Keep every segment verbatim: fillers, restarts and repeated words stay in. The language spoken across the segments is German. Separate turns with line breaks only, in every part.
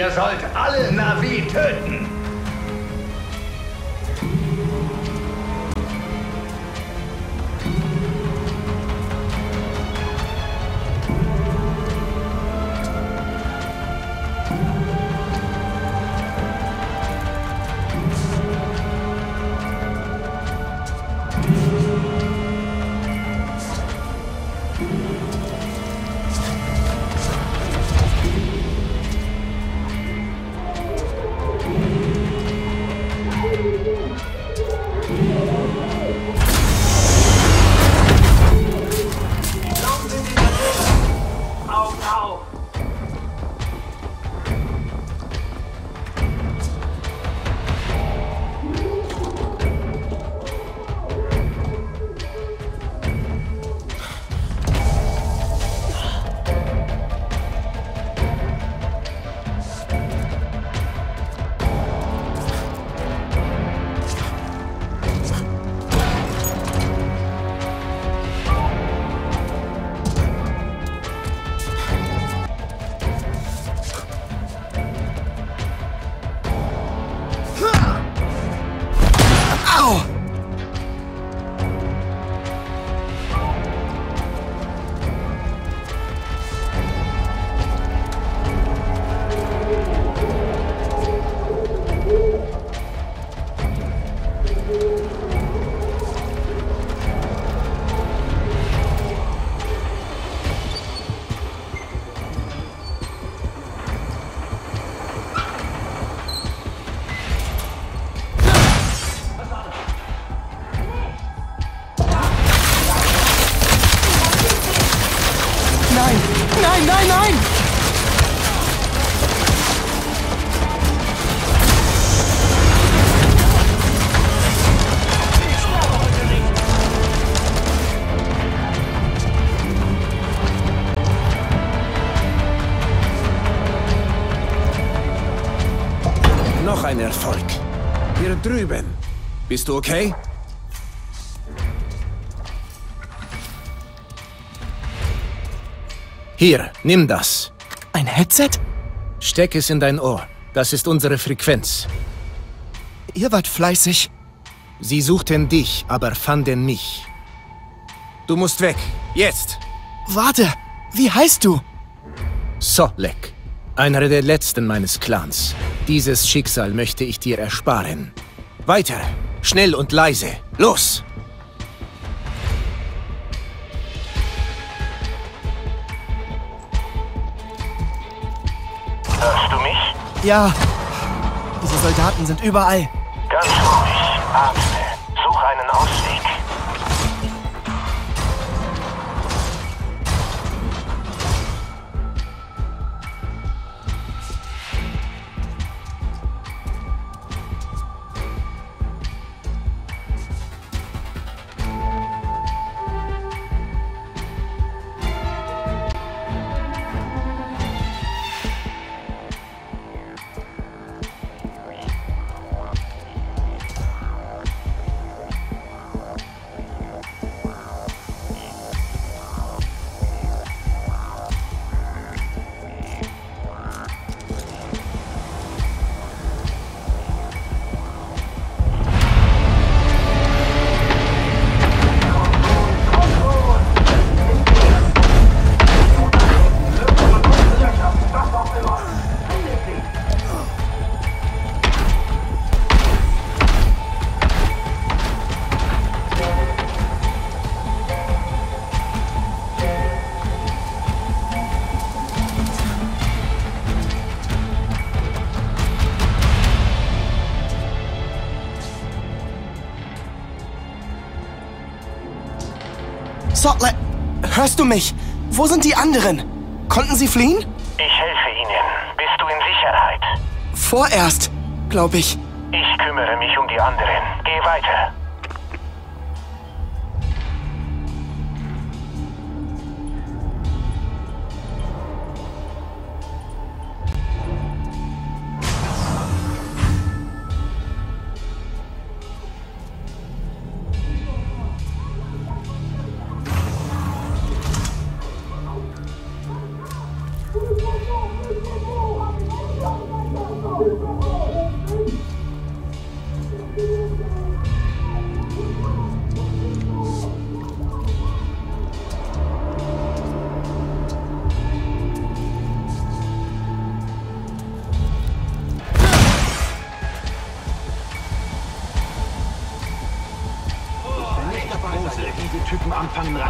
Ihr sollt alle Na'vi töten.
Nein, nein, nein!
Noch ein Erfolg. Hier drüben. Bist du okay? Hier, nimm das.
Ein Headset?
Steck es in dein Ohr. Das ist unsere Frequenz.
Ihr wart fleißig.
Sie suchten dich, aber fanden mich. Du musst weg. Jetzt.
Warte, wie heißt du?
Sotlek. Einer der letzten meines Clans. Dieses Schicksal möchte ich dir ersparen. Weiter. Schnell und leise. Los!
Hörst du mich?
Ja. Diese Soldaten sind überall.
Ganz ruhig. Atme. Such einen Ausweg.
Sotlek, hörst du mich? Wo sind die anderen? Konnten sie fliehen?
Ich helfe ihnen. Bist du in Sicherheit?
Vorerst, glaube ich.
Ich kümmere mich um die anderen. Geh weiter.
Oh,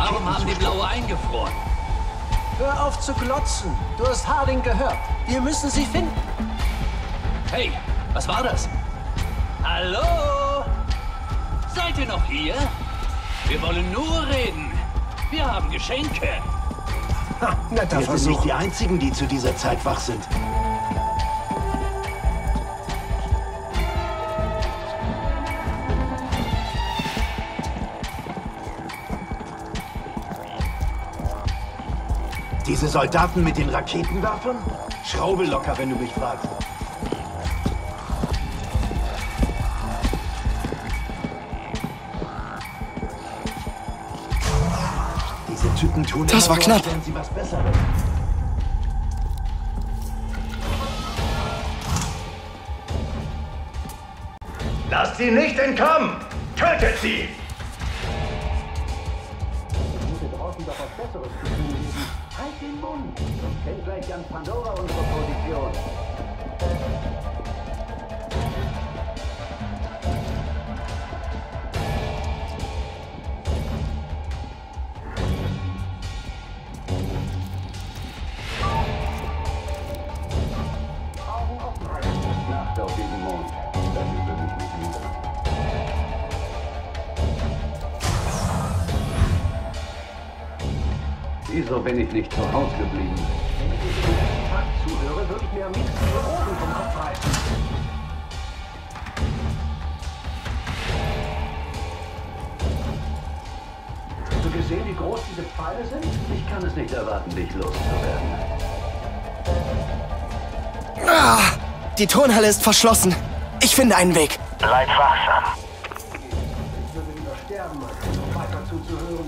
Warum haben die Blaue eingefroren?
Hör auf zu glotzen. Du hast Harding gehört. Wir müssen sie finden.
Hey, was war das? Hallo? Seid ihr noch hier? Wir wollen nur reden. Wir haben Geschenke.
Ha, netter
Wir sind
Versuch.
nicht die Einzigen, die zu dieser Zeit wach sind. Diese Soldaten mit den Raketenwerfern? Schraube locker, wenn du mich fragst. Diese Typen tun
Das
immer
war
so,
knapp.
als wären sie was Besseres.
Lasst sie nicht entkommen! Tötet sie!
Halt den Mund! Sonst kennt gleich ganz Pandora unsere Position. Augen offen halten. Nacht auf diesen Mond. Das ist wirklich nicht müde.
Wieso bin ich nicht zu Hause geblieben?
Wenn ich dir den Tag zuhöre, würde ich mir am liebsten die Ohren vom Kopf reißen. Hast du gesehen, wie groß diese Pfeile sind?
Ich kann es nicht erwarten, dich loszuwerden.
Ah, die Turnhalle ist verschlossen. Ich finde einen Weg.
Bleib wachsam.
Ich würde lieber sterben, als noch weiter zuzuhören.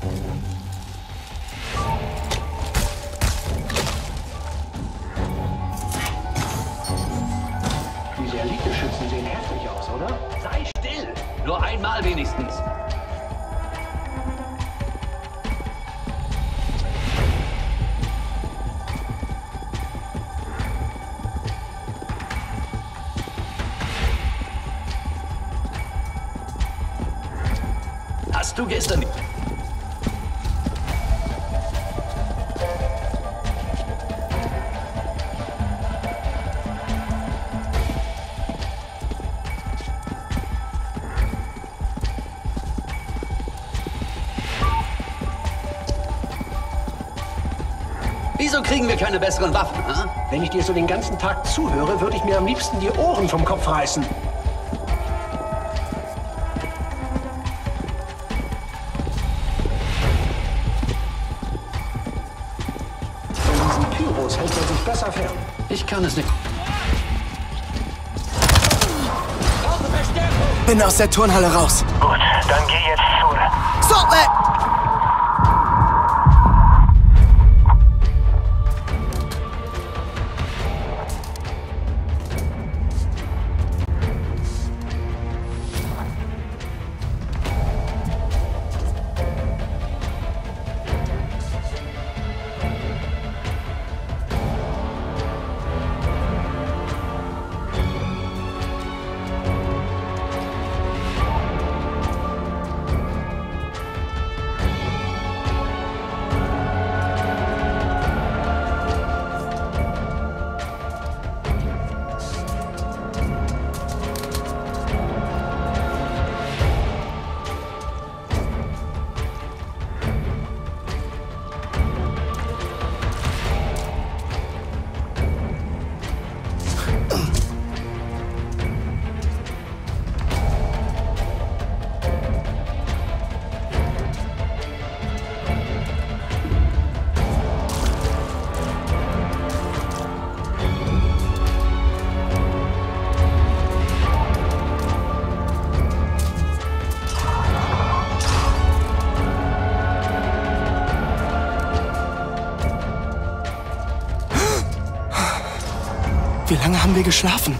Diese Elite-Schützen sehen hässlich aus, oder?
Sei still. Nur einmal wenigstens. Hast du gestern... Wieso kriegen wir keine besseren Waffen, ha?
Wenn ich dir so den ganzen Tag zuhöre, würde ich mir am liebsten die Ohren vom Kopf reißen. Von diesen Pyros hält er sich besser fern.
Ich kann es nicht.
Bin aus der Turnhalle raus.
Gut, dann geh jetzt zu.
Salt Lake! Wie lange haben wir geschlafen?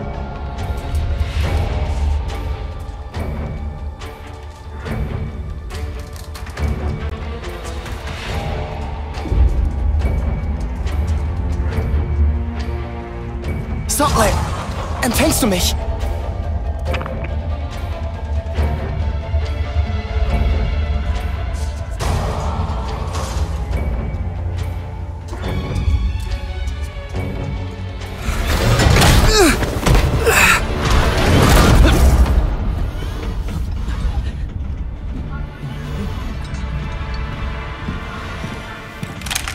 Stockley, empfängst du mich?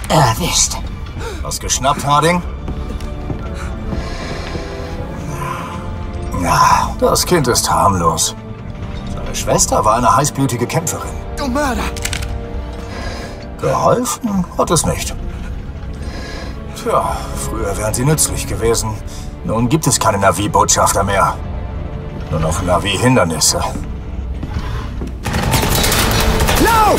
Erwischt. Was geschnappt, Harding? Na, das Kind ist harmlos. Seine Schwester war eine heißblütige Kämpferin.
Du Mörder!
Geholfen hat es nicht. Tja, früher wären sie nützlich gewesen. Nun gibt es keine Navi-Botschafter mehr. Nur noch Navi-Hindernisse.
Lauf!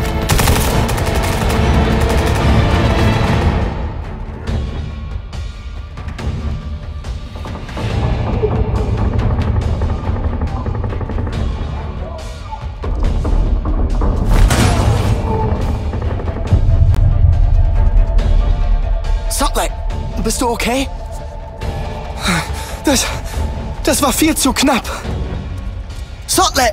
Sottley, bist du okay? Das... das war viel zu knapp. Sottley!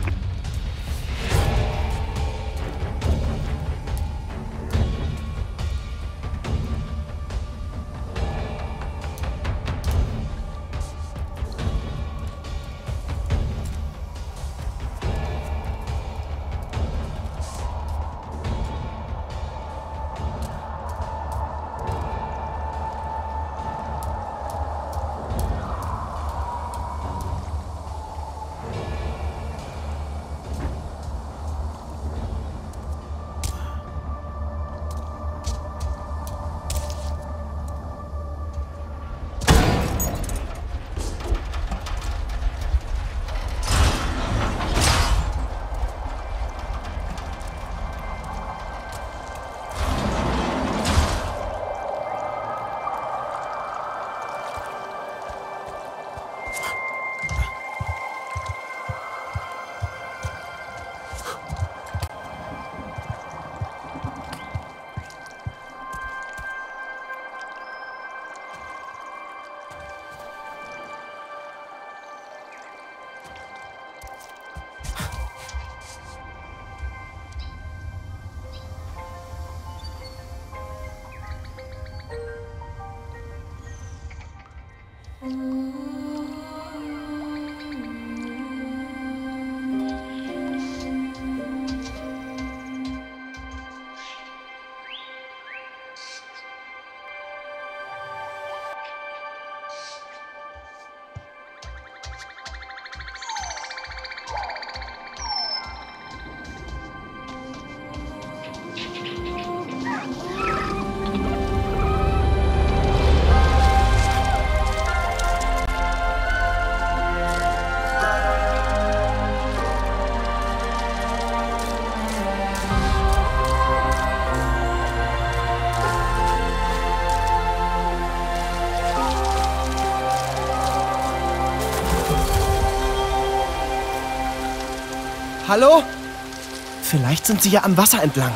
Hallo? Vielleicht sind sie ja am Wasser entlang.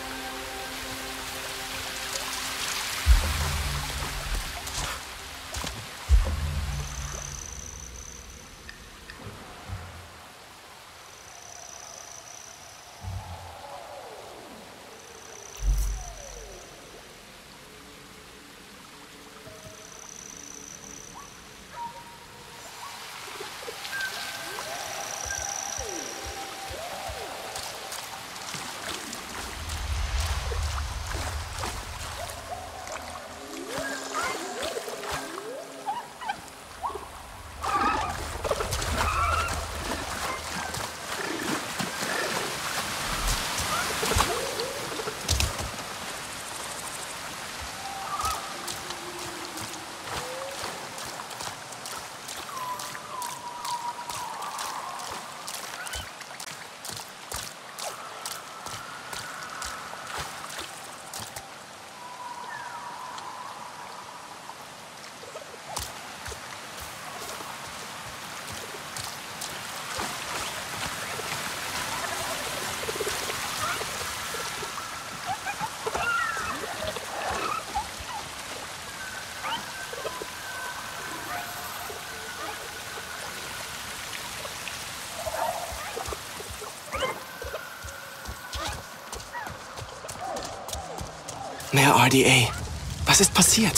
Mehr R D A. Was ist passiert?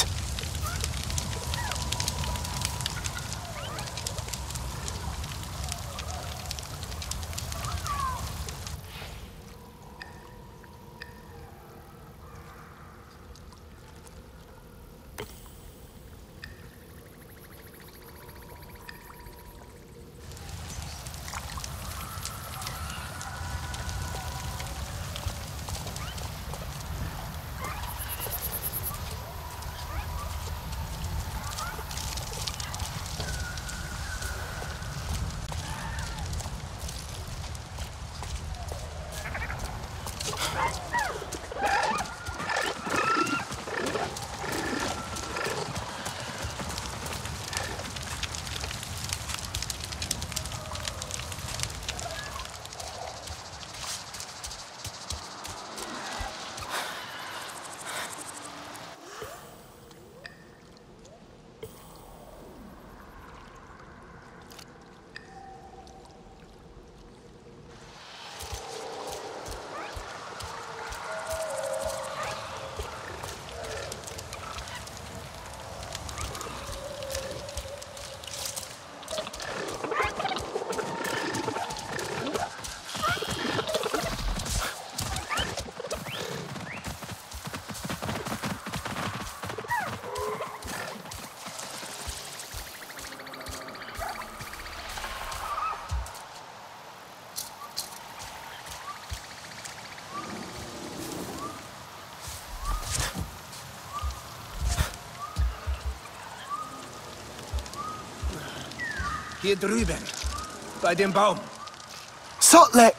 Hier drüben. Bei dem Baum.
Salt Lake!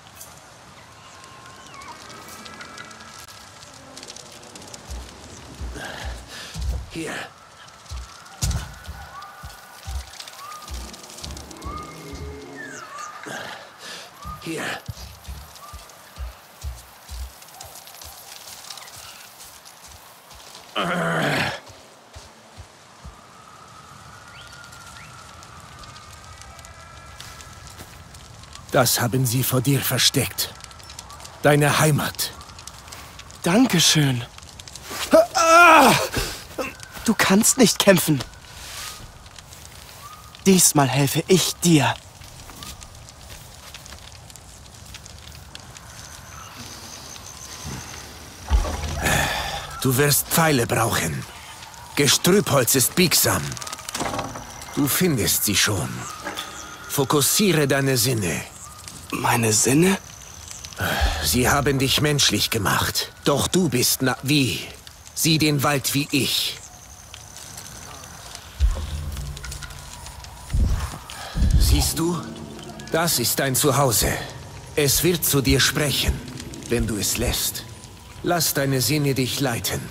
Hier. Hier. Das haben sie vor dir versteckt. Deine Heimat.
Dankeschön. Du kannst nicht kämpfen. Diesmal helfe ich dir.
Du wirst Pfeile brauchen. Gestrüppholz ist biegsam. Du findest sie schon. Fokussiere deine Sinne.
Meine Sinne?
Sie haben dich menschlich gemacht. Doch du bist na... Wie? Sieh den Wald wie ich. Siehst du? Das ist dein Zuhause. Es wird zu dir sprechen, wenn du es lässt. Lass deine Sinne dich leiten.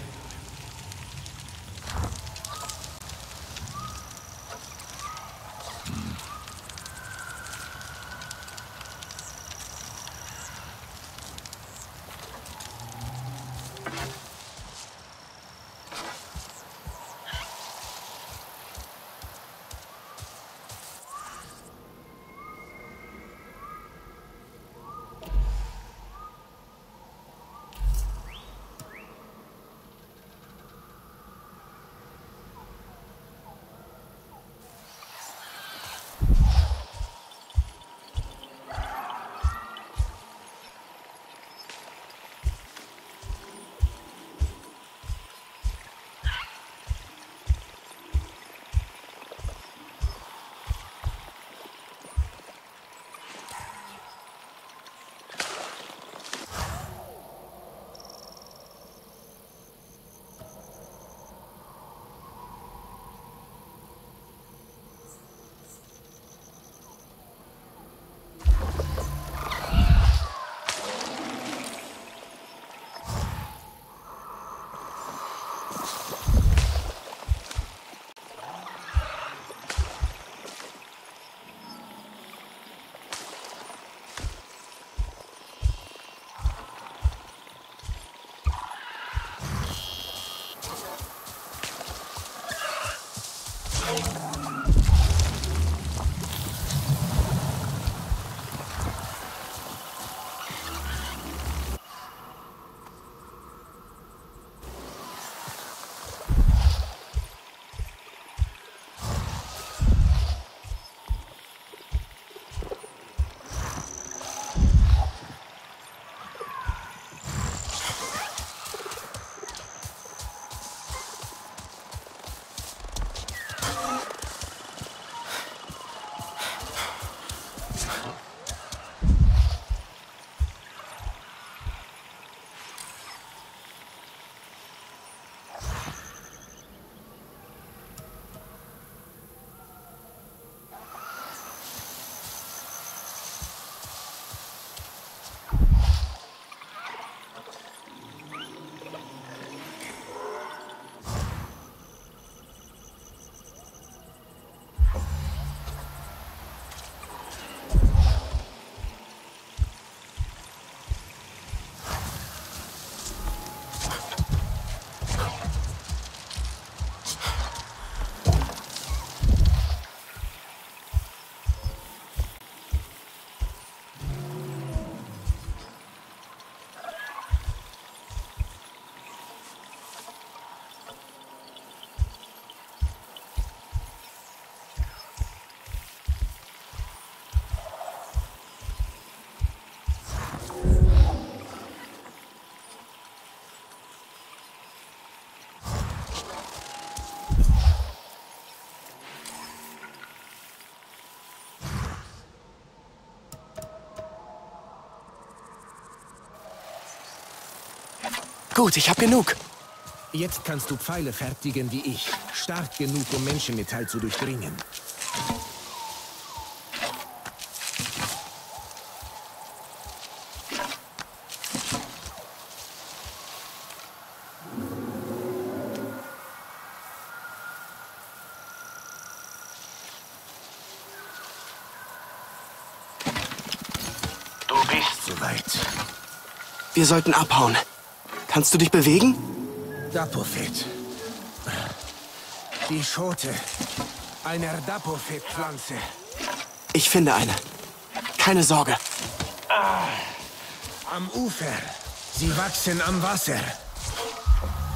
Gut, ich habe genug.
Jetzt kannst du Pfeile fertigen wie ich. Stark genug, um Menschenmetall zu durchdringen. Arbeit.
Wir sollten abhauen. Kannst du dich bewegen?
Dapofit. Die Schote einer Dapofit-Pflanze.
Ich finde eine. Keine Sorge.
Ah, am Ufer. Sie wachsen am Wasser.